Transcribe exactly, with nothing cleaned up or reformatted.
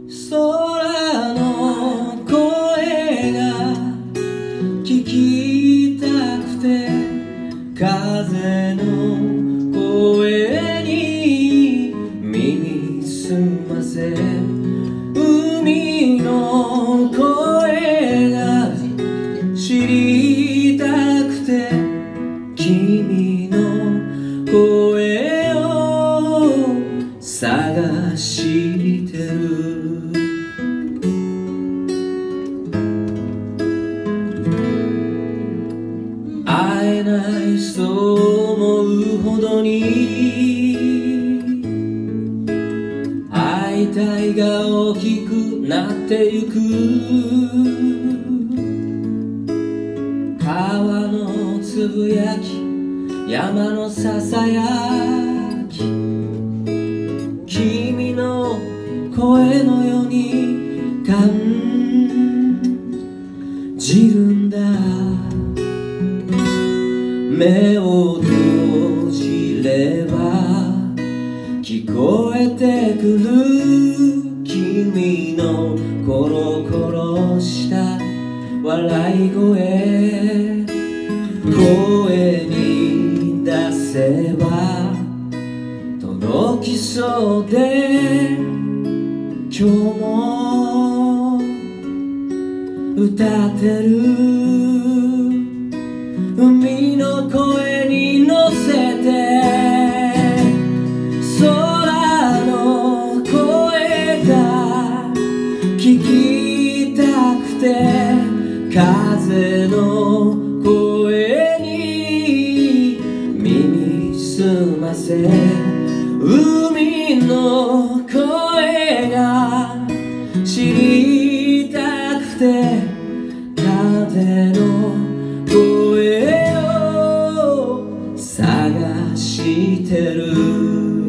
空の声が聞きたくて、風の声に耳すませ、海の声が知りたくて、君の声を探してる。会えないそう思うほどに会いたいが大きくなってゆく。川のつぶやき、山のささやき、君の声のように感じるんだ。目を閉じれば聞こえてくる君のコロコロした笑い声。声に出せば届きそうで、今日も歌ってる。海の声に乗せて、空の声が聞きたくて、風の声に耳すませ、海の声が知りたくて、風の声を探してる。